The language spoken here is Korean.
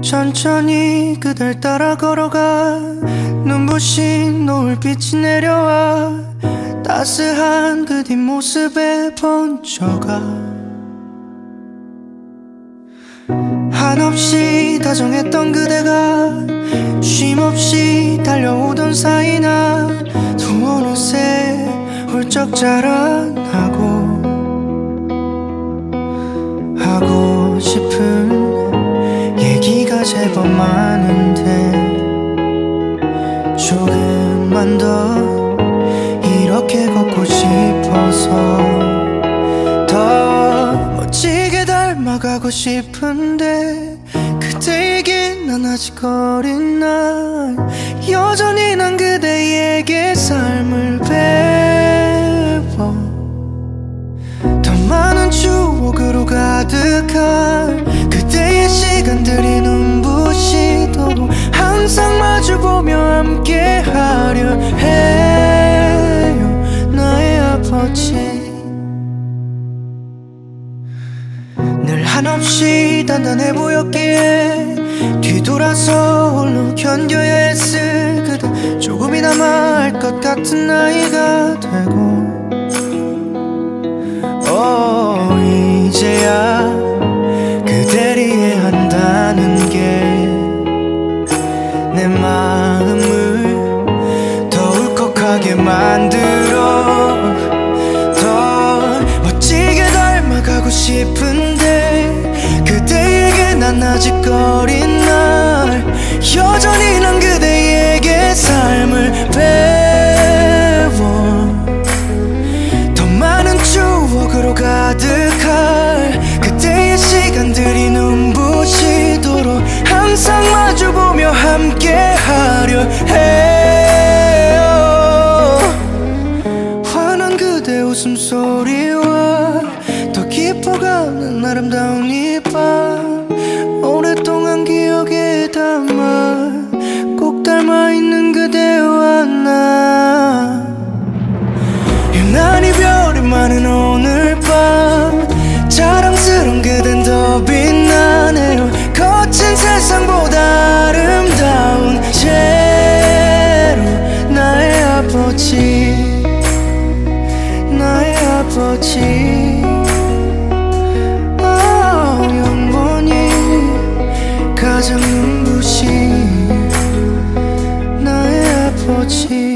천천히 그댈 따라 걸어가 눈부신 노을빛이 내려와 따스한 그 뒷모습에 번져가 한없이 다정했던 그대가 쉼없이 달려오던 사이나 또 어느새 훌쩍 자라나고 하고 싶은 얘기가 제법 많은데 조금만 더 이렇게 걷고 싶어서 더 멋지게 닮아가고 싶은데 그대에게 난 아직 어린 날 여전히 난 그대에게 삶을 배워 더 많은 추억으로 가득한 그대의 시간들이 눈부시도록 항상 마주보며 함께하려 해요 나의 아버지 늘 한없이 단단해 보였기에 뒤돌아서 홀로 견뎌야 했을 그대 조금이나마 알 것 같은 나이가 되고 이제야 그댈 이해한다는 게 내 마음을 더 울컥하게 만들어 더 멋지게 닮아가고 싶은데 그대에게 난 아직 어린 날 여전히 난 그대에게 삶을 배워 더 많은 추억으로 가득할 그때의 시간들이 눈부시도록 항상 마주보며 함께하려 해요 환한 그대 웃음소리와 더 깊어가는 아름다운 이 밤 오랫동안 기억에 담아 꼭 닮아있는 그대와 나 유난히 별이 많은 오늘 밤 자랑스러운 그댄 더 빛나네요 거친 세상보다 아름다운 채로 나의 아버지 나의 아버지 영원히 가장 눈부신 나의 아버지